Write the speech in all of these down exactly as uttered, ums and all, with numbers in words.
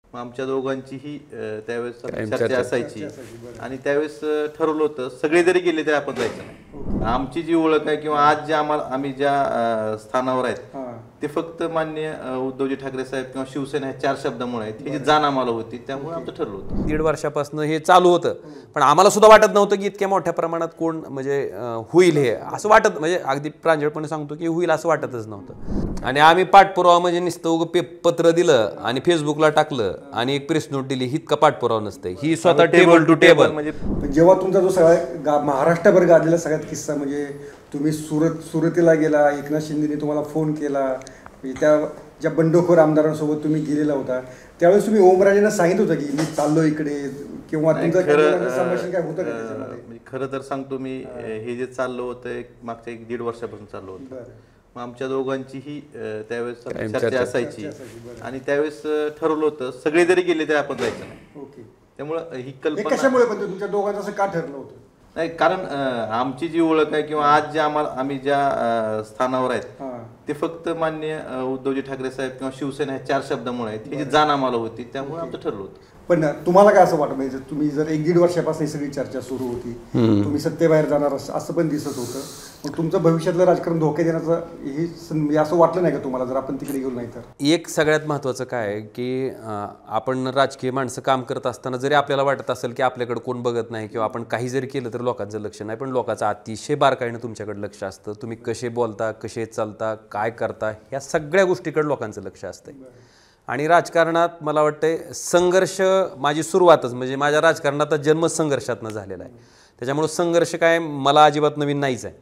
आमच्या दोघांचीही त्यावेळेस चर्चा असायची आणि त्यावेळेस ठरवलं होतं सगळे जरी गेले तरी आपण जायचं नाही. आमची जी ओळख आहे किंवा आज जे आम्हाला आम्ही ज्या स्थानावर आहेत ते फक्त मान्य उद्धवजी ठाकरे साहेब किंवा शिवसेना ह्या चार शब्दामुळे आहेत ही जी जाण आम्हाला होती त्यामुळे आमचं ठरलं होतं. दीड वर्षापासून हे चालू होतं पण आम्हाला सुद्धा वाटत नव्हतं की इतक्या मोठ्या प्रमाणात कोण म्हणजे होईल हे असं वाटत म्हणजे अगदी प्रांजळपणे सांगतो की होईल असं वाटतच नव्हतं. आणि आम्ही पाठपुरावा म्हणजे नुसतं उगं पे पत्र दिलं आणि फेसबुकला टाकलं आणि एक प्रेस नोट दिली इतका पाठपुरावा नसते. ही स्वतः टेबल टू टेबल म्हणजे जेव्हा तुमचा जो सगळा महाराष्ट्रभर गाजलेला सगळ्यात किस्सा म्हणजे तुम्ही सुरत सुरतीला गेला, एकनाथ शिंदेने तुम्हाला फोन केला, त्या ज्या बंडखोर आमदारांसोबत तुम्ही गेलेला होता त्यावेळेस तुम्ही ओमराजेंना सांगितलं होतं की मी चाललो इकडे किंवा तुमचं संभाषण काय होतं का? खरं तर सांगतो मी हे जे चाललं होतं मागच्या एक दीड वर्षापासून चाललं होतं. मग आमच्या दोघांचीही त्यावेळेस चर्चा असायची आणि त्यावेळेस ठरवलं होतं सगळे जरी गेले तरी आपण जायचं नाही. त्यामुळं ही कल्पना कशामुळे पण तुमच्या दोघांचं असं का ठरलं होतं? नाही कारण आमची जी ओळख आहे किंवा आज जे आम्हाला आम्ही ज्या स्थानावर आहेत ते फक्त मान्य उद्धवजी ठाकरे साहेब किंवा शिवसेना ह्या चार शब्दामुळे आहेत ही जी जाण आम्हाला होती त्यामुळे आमचं ठरलं होतं. पण तुम्हाला काय असं वाटत म्हणजे तुम्ही जर एक दीड वर्षापासून ही सगळी चर्चा सुरू होती, तुम्ही सत्तेबाहेर जाणार असं पण दिसत होतं, मग तुमचं भविष्यातलं राजकारण धोके देण्याचं हे असं वाटलं नाही का तुम्हाला जर आपण तिकडे गेलो नाही तर? एक सगळ्यात महत्त्वाचं काय आहे की आपण राजकीय माणसं काम करत असताना जरी आपल्याला वाटत असेल की आपल्याकडे कोण बघत नाही किंवा आपण काही जरी केलं तर लोकांचं लक्ष नाही, पण लोकांचं अतिशय बारकाईनं तुमच्याकडे लक्ष असतं. तुम्ही कसे बोलता, कसे चालता, काय करता ह्या सगळ्या गोष्टीकडे लोकांचं लक्ष असतं. आणि राजकारणात मला वाटतं संघर्ष माझी सुरुवातच म्हणजे माझ्या राजकारणाचा जन्म संघर्षातनं झालेला आहे. त्याच्यामुळं संघर्ष काय मला अजिबात नवीन नाहीच आहे.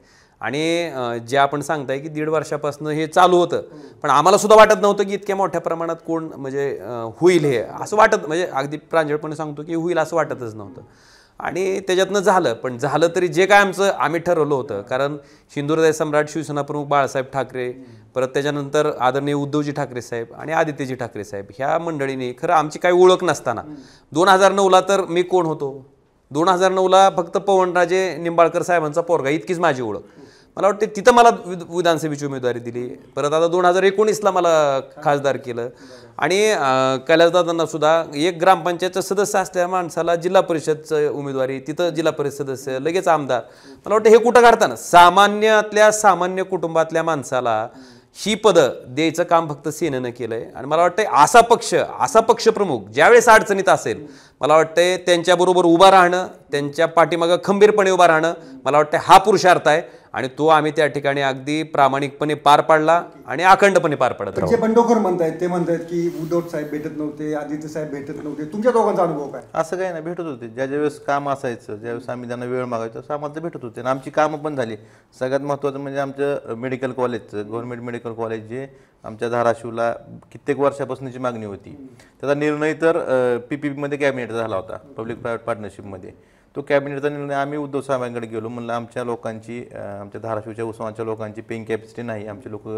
आणि जे आपण सांगताय की दीड वर्षापासून हे चालू होतं पण आम्हाला सुद्धा वाटत नव्हतं की इतक्या मोठ्या प्रमाणात कोण म्हणजे होईल हे असं वाटत म्हणजे अगदी प्रांजळपणे सांगतो की होईल असं वाटतच नव्हतं. आणि त्याच्यातनं झालं पण झालं तरी जे काय आमचं आम्ही ठरवलं होतं कारण सिंधुदुर्ग सम्राट शिवसेना प्रमुख बाळासाहेब ठाकरे, परत त्याच्यानंतर आदरणीय उद्धवजी ठाकरे साहेब आणि आदित्यजी ठाकरे साहेब ह्या मंडळीने खरं आमची काही ओळख नसताना दोन हजार नऊला तर मी कोण होतो, दोन हजार नऊला फक्त पवनराजे निंबाळकर साहेबांचा पोरगा इतकीच माझी ओळख. मला वाटते तिथं मला विधानसभेची उमेदवारी दिली. परत आता दोन हजार एकोणीसला मला खासदार केलं आणि कैलासदादांना सुद्धा एक ग्रामपंचायतचं सदस्य असलेल्या माणसाला जिल्हा परिषदचं उमेदवारी, तिथं जिल्हा परिषद सदस्य, लगेच आमदार. मला वाटतं हे कुठं काढताना सामान्यातल्या सामान्य कुटुंबातल्या माणसाला ही पदं द्यायचं काम फक्त सेनेनं केलंय. आणि मला वाटतंय असा पक्ष असा पक्षप्रमुख ज्यावेळेस अडचणीत असेल मला वाटतंय त्यांच्याबरोबर उभा राहणं, त्यांच्या पाठीमागं खंबीरपणे उभा राहणं मला वाटतं हा पुरुषार्थ आहे आणि तो आम्ही त्या ठिकाणी अगदी प्रामाणिकपणे पार पाडला आणि अखंडपणे पार पडत राहू. जे बंडखोर म्हणतायत ते म्हणतायत की उद्धव साहेब भेटत नव्हते, आदित्य साहेब भेटत नव्हते, तुमच्या दोघांचा अनुभव काय? असं काही नाही, भेटत होते. ज्या ज्यावेळेस काम असायचं, ज्यावेळेस आम्ही त्यांना वेळ मागायचो असं आम्हाला भेटत होते आणि आमची कामं पण झाली. सगळ्यात महत्त्वाचं म्हणजे आमचं मेडिकल कॉलेजचं गव्हर्नमेंट मेडिकल कॉलेज जे आमच्या धाराशिवला कित्येक वर्षापासूनची मागणी होती त्याचा निर्णय तर पी पी पीमध्ये कॅबिनेटचा झाला होता, पब्लिक प्रायव्हेट पार्टनरशिपमध्ये. तो कॅबिनेटचा निर्णय आम्ही उद्धव साहेबांकडे गेलो, म्हणलं आमच्या लोकांची आमच्या धाराशिवच्या उस्मानाच्या लोकांची पेइंग कॅपॅसिटी नाही, आमचे लोक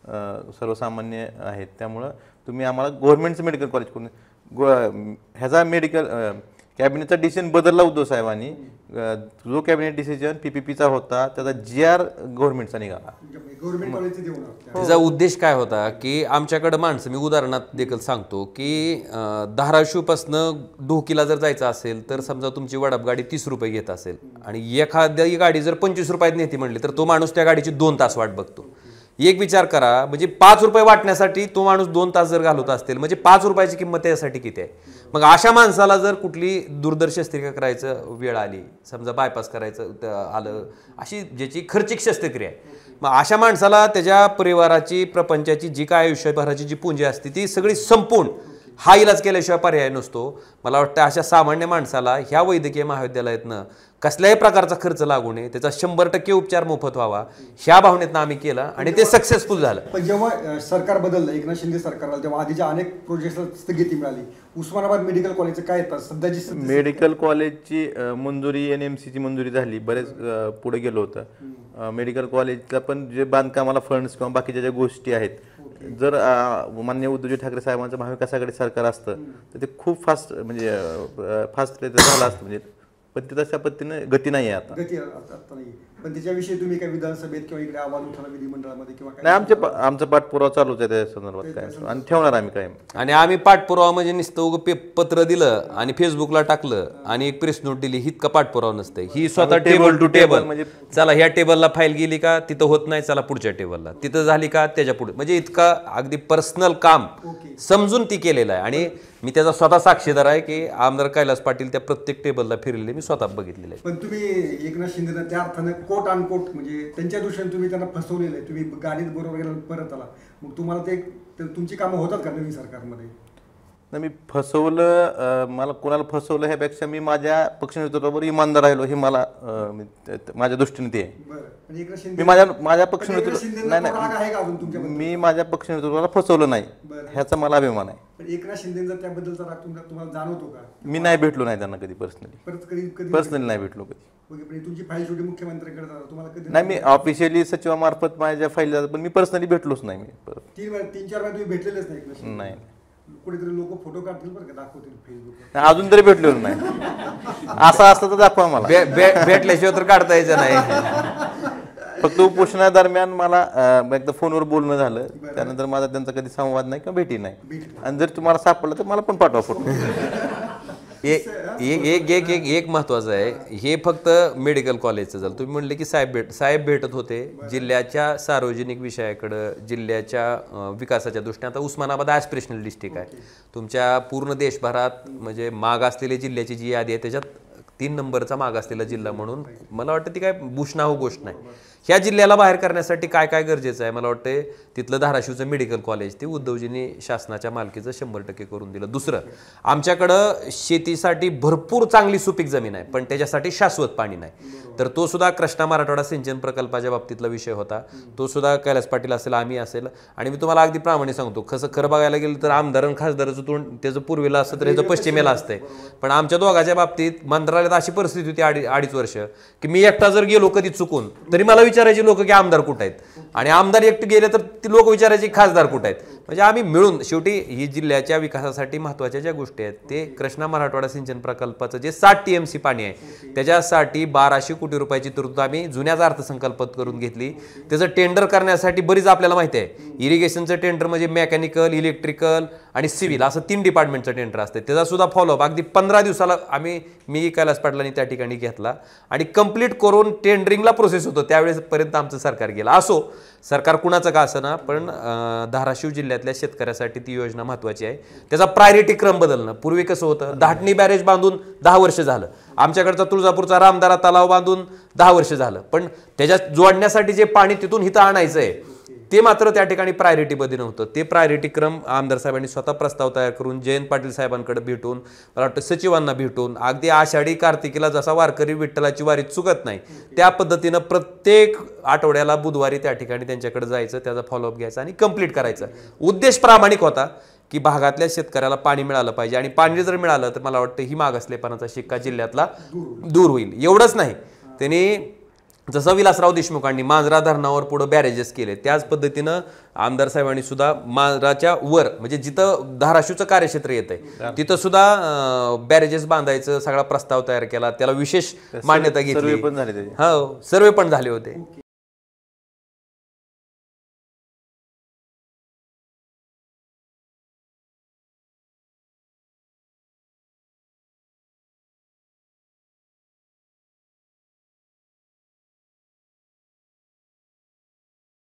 सर्वसामान्य आहेत, त्यामुळं तुम्ही आम्हाला गव्हर्नमेंटचं मेडिकल कॉलेज करून गो ह्याचा मेडिकल कॅबिनेटचा डिसिजन बदलला उद्धव साहेबांनी. जो कॅबिनेट डिसिजन पी पी पीचा होता त्याचा जी आर गव्हर्नमेंटचा निघाला. त्याचा उद्देश काय होता की आमच्याकडं माणसं, मी उदाहरणात देखील सांगतो की धाराशिवपासनं ढोकीला जर जायचं असेल तर समजा तुमची वडाप गाडी तीस रुपये घेत असेल आणि एखादी गाडी जर पंचवीस रुपयात नेती म्हणली तर तो माणूस त्या गाडीची दोन तास वाट बघतो. एक विचार करा म्हणजे पाच रुपये वाटण्यासाठी तो माणूस दोन तास जर घालवत असतील म्हणजे पाच रुपयाची किंमत त्यासाठी किती आहे. मग अशा माणसाला जर कुठली दुर्धर शस्त्रक्रिया करायचं वेळ आली, समजा बायपास करायचं आलं, अशी ज्याची खर्चिक शस्त्रक्रिया आहे, मग अशा माणसाला त्याच्या परिवाराची प्रपंचाची जी काय आयुष्यभराची जी पुंजी असते ती सगळी संपून हा इलाज केल्याशिवाय पर्याय नसतो. मला वाटतं अशा सामान्य माणसाला ह्या वैद्यकीय महाविद्यालयातनं कसल्याही प्रकारचा खर्च लागू नये, त्याचा शंभर टक्के उपचार मोफत व्हावा ह्या भावनेतनं आम्ही केलं आणि ते सक्सेसफुल झालं. पण जेव्हा सरकार बदललं, एकनाथ शिंदे सरकार आलं, तेव्हा आधीच्या अनेक प्रोजेक्टला स्थगिती मिळाली. उस्मानाबाद मेडिकल कॉलेजचं काय येतात सध्याची मेडिकल कॉलेजची मंजुरी एन एम सीची मंजुरी झाली, बरेच पुढे गेलो होतं. मेडिकल कॉलेजला पण जे बांधकामाला फंड्स किंवा बाकीच्या ज्या गोष्टी आहेत, जर मान्य उद्धवजी ठाकरे साहेबांचं महाविकास आघाडी सरकार असतं तर ते खूप फास्ट म्हणजे फास्ट झालं असतं, म्हणजे पण ते तशा पद्धतीने गती नाही आहे आता. गती आता आता नाही. पण त्याच्याविषयी तुम्ही काय विधानसभेत किंवा इकडे आवाज उठवला विधिमंडळामध्ये किंवा काय? नाही, आमचे प- आमचा पाठपुरावा चालूच आहे त्या संदर्भात काय, आणि ठेवणार आम्ही कायम. आणि आम्ही पाठपुरावा म्हणजे नुसतं उगं पे पत्र दिलं आणि फेसबुकला टाकलं आणि एक प्रेस नोट दिली, इतका पाठपुरावा नसते. ही स्वतः टेबल टू टेबल म्हणजे चला ह्या टेबलला फाईल गेली का तिथं होत नाही, चला पुढच्या टेबलला, तिथं झाली का त्याच्या पुढे, म्हणजे इतका अगदी पर्सनल काम समजून ती केलेलं आहे. आणि मी त्याचा स्वतः साक्षीदार आहे की आमदार कैलास पाटील त्या प्रत्येक टेबलला फिरलेले मी स्वतः बघितलेले आहे. पण तुम्ही एकनाथ शिंदेना त्या अर्थानं कोट अन कोट म्हणजे त्यांच्या दृष्टीने तुम्ही त्यांना फसवलेलं आहे. तुम्ही गाडीत बरोबर गेला परत आला, मग तुम्हाला ते ते तुमची कामं होतात का नवीन सरकारमध्ये? नाही, मी फसवलं, अं, मला कोणाला फसवलं ह्यापेक्षा मी माझ्या पक्ष नेतृत्वावर इमानदार राहिलो हे मला अं, मी ते- ते- माझ्या दृष्टीने ते आहे. बरं, पण एकनाथ मी शिंदे माझ्या माझ्या पक्ष पण एकनाथ नेतृत्व शिंदेंना नाही तो राग आहे का अजून नाही तुमच्याबद्दल? मी माझ्या पक्ष नेतृत्वाला फसवलं नाही बरं. ह्याचा मला अभिमान आहे. पण एकनाथ शिंदेचा त्याबद्दलचा राग तुमचा तुम्हाला जाणवतो का? मी नाही भेटलो नाही त्यांना कधी पर्सनली परत कधी कधी पर्सनली नाही भेटलो कधी. ओके, पण तुमची फाईल शेवटी मुख्यमंत्र्यांकडे जातात, तुम्हाला कधी नाही, मी ऑफिशियली सचिवामार्फत माझ्या फाईल जातात, पण मी पर्सनली भेटलोच नाही. मी परत तीन वेळा तीन चार वेळा तुम्ही भेटलेलेच नाही एकनाथ शिंदे. नाही, कुठेतरी लोक फोटो काढतील बरं का, दाखवतील फेसबुकवर. नाही, अजून तरी भेटलेलो नाही. असं असतं तर दाखवा मला. भे- भे- भेटल्याशिवाय तर काढता यायचं नाही. फक्त उपोषणादरम्यान मला अं, एकदा फोनवर बोलणं झालं, त्यानंतर माझा त्यांचा कधी संवाद नाही किंवा भेटी नाही. आणि जर तुम्हाला सापडलं तर मला पण पाठवा फोटो. एक एक एक एक एक एक महत्वाचं आहे, हे फक्त मेडिकल कॉलेजचं झालं. तुम्ही म्हणले की साहेब भेट साहेब भेटत होते जिल्ह्याच्या सार्वजनिक विषयाकडं, जिल्ह्याच्या अं, विकासाच्या दृष्टीने. आता उस्मानाबाद ॲस्पिरेशनल डिस्ट्रिक्ट आहे तुमच्या पूर्ण देशभरात, म्हणजे माग असलेल्या जिल्ह्याची जी यादी आहे त्याच्यात तीन नंबरचा माग असलेला जिल्हा म्हणून मला वाटतं ती काय भूषणावह गोष्ट नाही. ह्या जिल्ह्याला बाहेर करण्यासाठी काय काय गरजेचं आहे, मला वाटतं तिथलं धाराशिवचं मेडिकल कॉलेज ते उद्धवजींनी शासनाच्या मालकीचं शंभर टक्के करून दिलं. दुसरं, आमच्याकडं शेतीसाठी भरपूर चांगली सुपीक जमीन आहे, पण त्याच्यासाठी शाश्वत पाणी नाही. तर तो सुद्धा कृष्णा मराठवाडा सिंचन प्रकल्पाच्या बाबतीतला विषय होता. तो सुद्धा कैलास पाटील असेल, आम्ही असेल. आणि मी तुम्हाला अगदी प्रामाणिक सांगतो, कसं खरं बघायला गेलं तर आमदार आणि खासदाराचं तोंड त्याचं पूर्वेला असतं तर ह्याचं पश्चिमेला असतंय. पण आमच्या दोघांच्या बाबतीत मंत्रालयात अशी परिस्थिती होती अडी अडीच वर्ष की मी एकटा जर गेलो कधी चुकून तरी मला विचारायचे लोक की आमदार कुठं आहेत, आणि आमदार एकटे गेले तर ती लोक विचारायचे खासदार कुठं आहेत. म्हणजे आम्ही मिळून शेवटी ही जिल्ह्याच्या विकासासाठी महत्त्वाच्या ज्या गोष्टी आहेत ते कृष्णा मराठवाडा सिंचन प्रकल्पाचं जे साठ टी एम सी पाणी आहे त्याच्यासाठी बाराशे कोटी रुपयाची तरतूद आम्ही जुन्याच अर्थसंकल्पात करून घेतली. त्याचं टेंडर करण्यासाठी बरीच आपल्याला माहिती आहे, इरिगेशनचं टेंडर म्हणजे मेकॅनिकल, इलेक्ट्रिकल आणि सिव्हिल असं तीन डिपार्टमेंटचं टेंडर असते. त्याचा सुद्धा फॉलोअप अगदी पंधरा दिवसाला आम्ही मी कैलास पाटलांनी त्या ठिकाणी घेतला आणि कंप्लीट करून टेंडरिंगला प्रोसेस होतो त्यावेळेसपर्यंत आमचं सरकार गेलं. असो सरकार कुणाचं का असं ना, पण धाराशिव जिल्ह्यातल्या शेतकऱ्यासाठी ती योजना महत्त्वाची आहे. त्याचा प्रायोरिटी क्रम बदलणं. पूर्वी कसं होतं, धाटणी बॅरेज बांधून दहा वर्ष झालं, आमच्याकडचा तुळजापूरचा रामदारा तलाव बांधून दहा वर्ष झालं, पण त्याच्यात जोडण्यासाठी जे पाणी तिथून इथं आणायचं आहे ते मात्र त्या ठिकाणी प्रायोरिटीमध्ये नव्हतं. ते प्रायोरिटी क्रम आमदार साहेबांनी स्वतः प्रस्ताव तयार करून जयंत पाटील साहेबांकडे भेटून, मला वाटतं सचिवांना भेटून, अगदी आषाढी कार्तिकीला जसा वारकरी विठ्ठलाची वारी चुकत नाही त्या पद्धतीनं प्रत्येक आठवड्याला बुधवारी त्या ठिकाणी त्यांच्याकडे जायचं, त्याचा फॉलोअप घ्यायचा आणि कंप्लीट करायचं. उद्देश प्रामाणिक होता की भागातल्या शेतकऱ्याला पाणी मिळालं पाहिजे, आणि पाणी जर मिळालं तर मला वाटतं ही मागासलेपणाचा शिक्का जिल्ह्यातला दूर होईल. एवढंच नाही, त्यांनी जसं विलासराव देशमुखांनी मांजरा धरणावर पुढे बॅरेजेस केले त्याच पद्धतीनं आमदार साहेबांनी सुद्धा मांजराच्या वर म्हणजे जिथं धाराशिवचं कार्यक्षेत्र येत आहे तिथं सुद्धा बॅरेजेस बांधायचं सगळा प्रस्ताव तयार केला, त्याला विशेष मान्यता घेतली. पण झाले त्याचे. हो, सर्वे पण झाले होते.